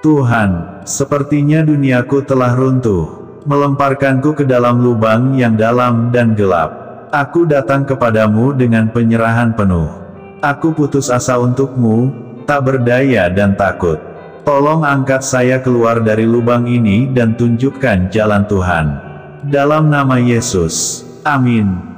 Tuhan, sepertinya duniaku telah runtuh, melemparkanku ke dalam lubang yang dalam dan gelap. Aku datang kepadamu dengan penyerahan penuh. Aku putus asa untuk-Mu, tak berdaya dan takut. Tolong angkat saya keluar dari lubang ini dan tunjukkan jalan Tuhan. Dalam nama Yesus. Amin.